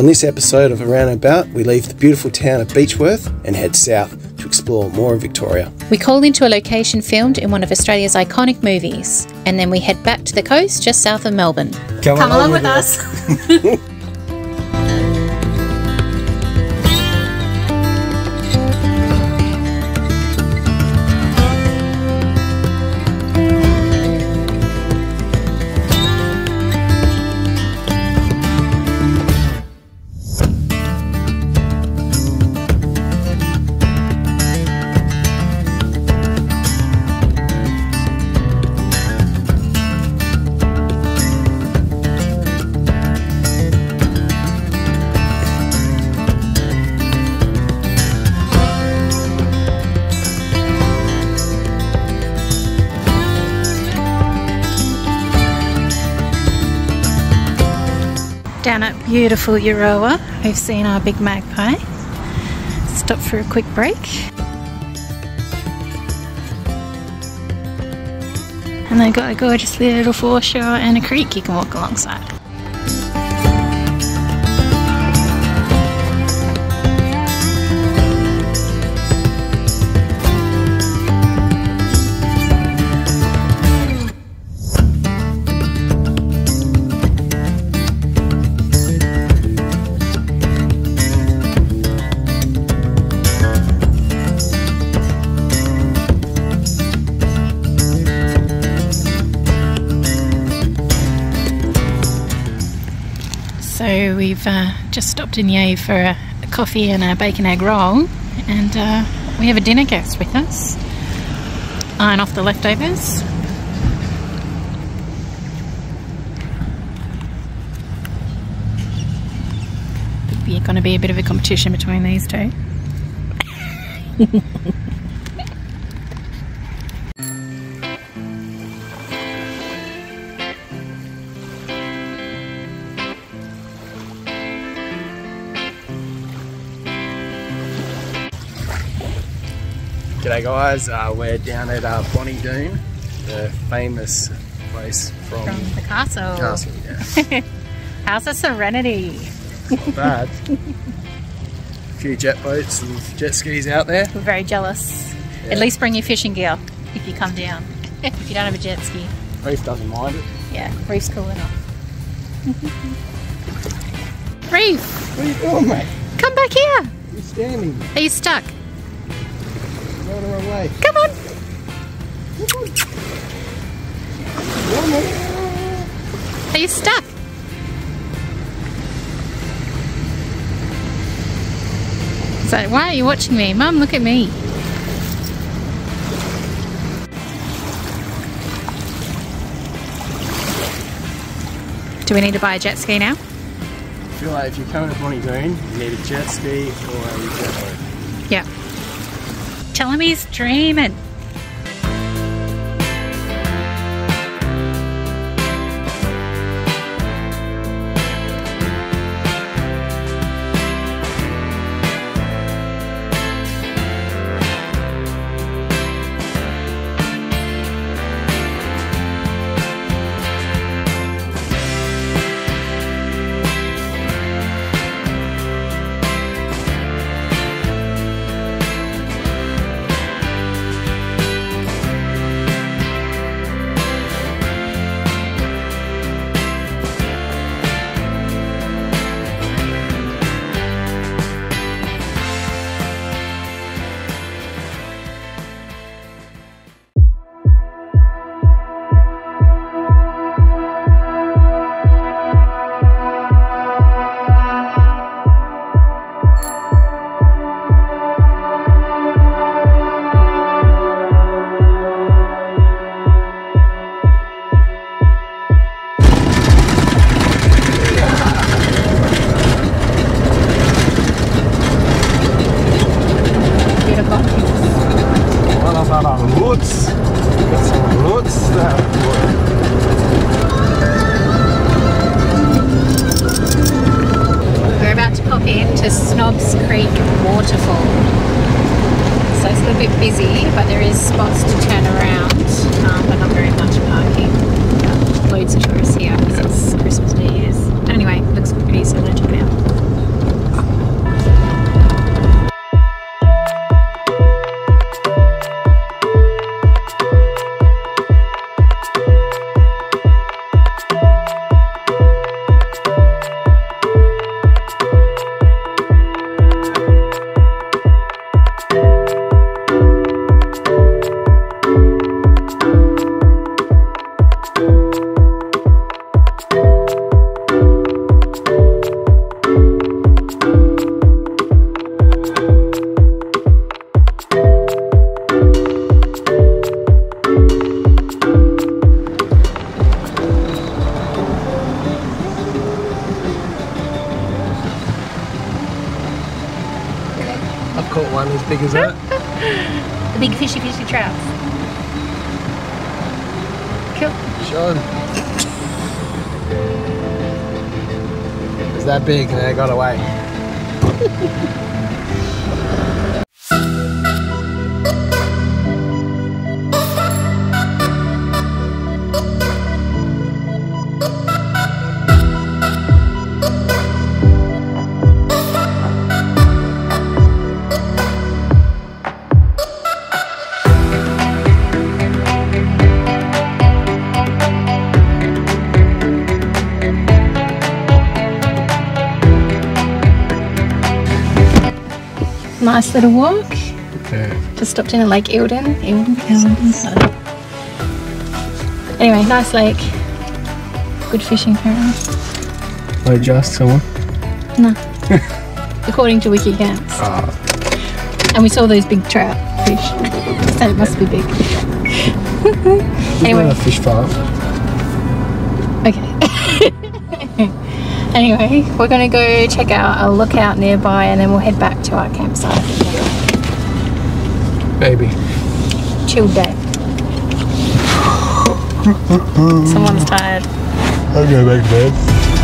On this episode of Around and About, we leave the beautiful town of Beechworth and head south to explore more of Victoria. We call into a location filmed in one of Australia's iconic movies, and then we head back to the coast just south of Melbourne. Come along with us. Down at beautiful Euroa, we've seen our big magpie. Stop for a quick break. And they've got a gorgeous little foreshore and a creek you can walk alongside. So we've just stopped in Yea for a coffee and a bacon egg roll, and we have a dinner guest with us. Iron off the leftovers. There's going to be a bit of a competition between these two. G'day guys, we're down at Bonnie Doon, the famous place from the castle. Yeah. How's the serenity? Not bad. A few jet boats and jet skis out there. We're very jealous. Yeah. At least bring your fishing gear if you come down. If you don't have a jet ski. Reef doesn't mind it. Yeah, Reef's cool enough. Reef! What are you doing, mate? Come back here! You're standing. Are you stuck? Go the wrong way. Come on! Come on. Are you stuck? So why are you watching me? Mum, look at me. Do we need to buy a jet ski now? I feel like if you're coming to Bonnie Doon, you need a jet ski or a jet boat. Yeah. Tell him he's dreaming. Busy, but there is spots to turn around, but not very much parking. Loads of tourists here because it's Christmas, New Year's. Anyway, it looks pretty, so let's check it out. big as that? The big fishy trouts. Cool. Sean. It was that big and they got away. Nice little walk. Yeah. Just stopped in at Lake Eildon. Anyway, nice lake. Good fishing apparently. Wait, just someone? No. According to Wiki Camps. Oh. And we saw those big trout fish. So it must be big. Anyway. A fish farm. Okay. Anyway, we're going to go check out a lookout nearby and then we'll head back to our campsite. Maybe. Chill day. Someone's tired. I'll go back to bed.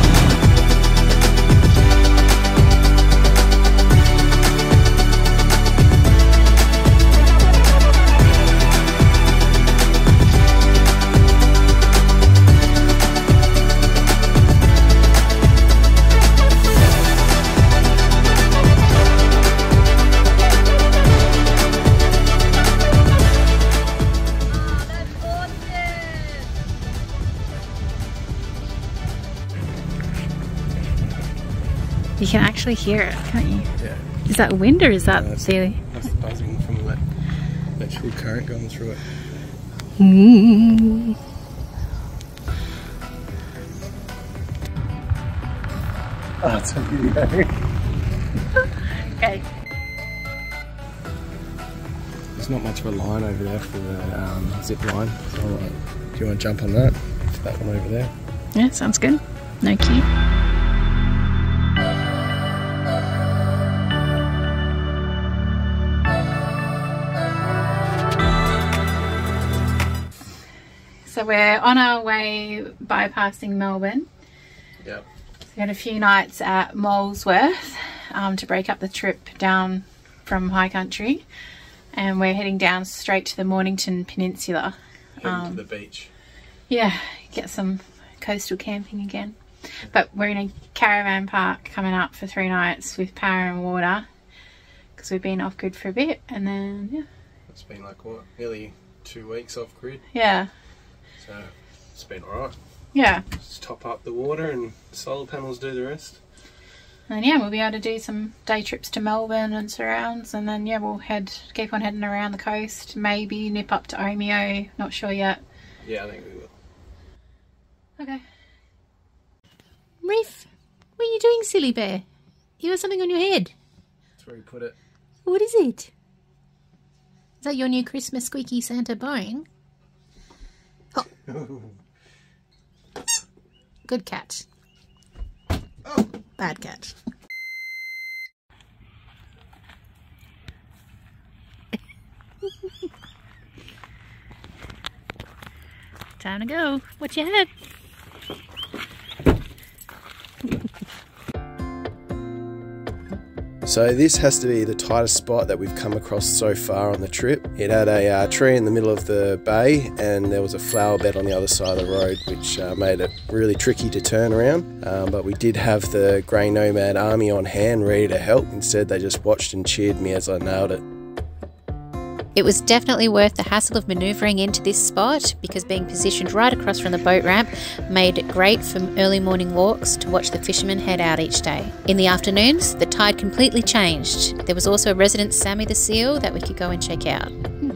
You can actually hear it, can't you? Yeah. Is that wind or is that That's the buzzing from the electrical current going through it. Oh, it's a video. Okay. There's not much of a line over there for the zip line. So do you want to jump on that? That one over there. Yeah, sounds good. No queue. So we're on our way bypassing Melbourne. Yep. So we had a few nights at Molesworth to break up the trip down from high country, and we're heading down straight to the Mornington Peninsula. Heading to the beach. Yeah, get some coastal camping again. But we're in a caravan park coming up for 3 nights with power and water because we've been off grid for a bit, and then yeah. It's been like what, nearly 2 weeks off grid. Yeah. So it's been alright. Yeah. Just top up the water and solar panels do the rest. And yeah, we'll be able to do some day trips to Melbourne and surrounds, and then yeah, we'll keep on heading around the coast, maybe nip up to Omeo, not sure yet. Yeah, I think we will. Okay. Reef, what are you doing, silly bear? You have something on your head. That's where he put it. What is it? Is that your new Christmas squeaky Santa bone? Oh. Good catch. Oh. Bad catch. Time to go. Watch your head. So this has to be the tightest spot that we've come across so far on the trip. It had a tree in the middle of the bay and there was a flower bed on the other side of the road, which made it really tricky to turn around. But we did have the Grey Nomad army on hand ready to help. Instead they just watched and cheered me as I nailed it. It was definitely worth the hassle of manoeuvring into this spot because being positioned right across from the boat ramp made it great for early morning walks to watch the fishermen head out each day. In the afternoons, the tide completely changed. There was also a resident Sammy the seal that we could go and check out.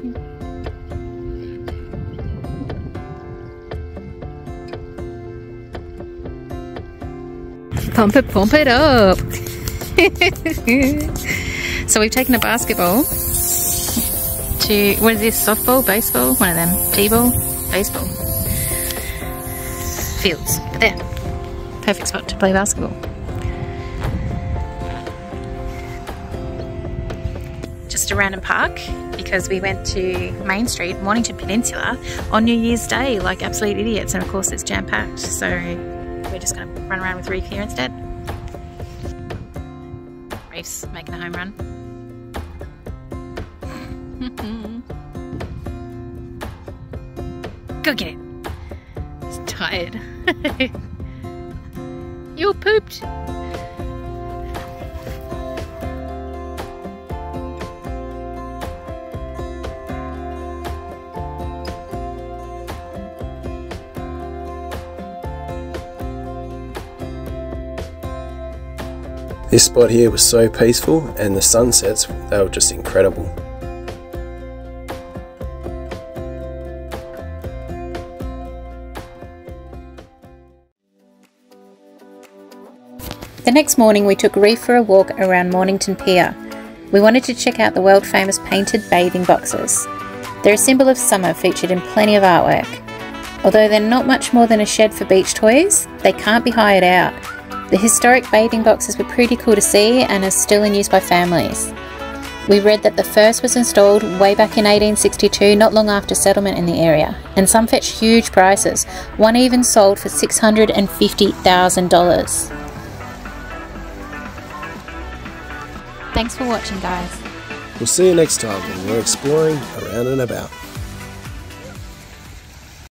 Pump it up. So we've taken a basketball to, what is this, softball, baseball, one of them, t-ball, baseball, fields, but there, perfect spot to play basketball. Just just a random park because we went to Main Street, Mornington Peninsula on New Year's Day like absolute idiots, and of course it's jam-packed, so we're just going to run around with Reef here instead. Reef's making a home run. Go get it. He's tired. You pooped. This spot here was so peaceful, and the sunsets, they were just incredible. The next morning we took Reef for a walk around Mornington Pier. We wanted to check out the world famous painted bathing boxes. They're a symbol of summer, featured in plenty of artwork. Although they're not much more than a shed for beach toys, they can't be hired out. The historic bathing boxes were pretty cool to see and are still in use by families. We read that the first was installed way back in 1862, not long after settlement in the area, and some fetched huge prices. One even sold for $650,000. Thanks for watching, guys. We'll see you next time when we're exploring around and about.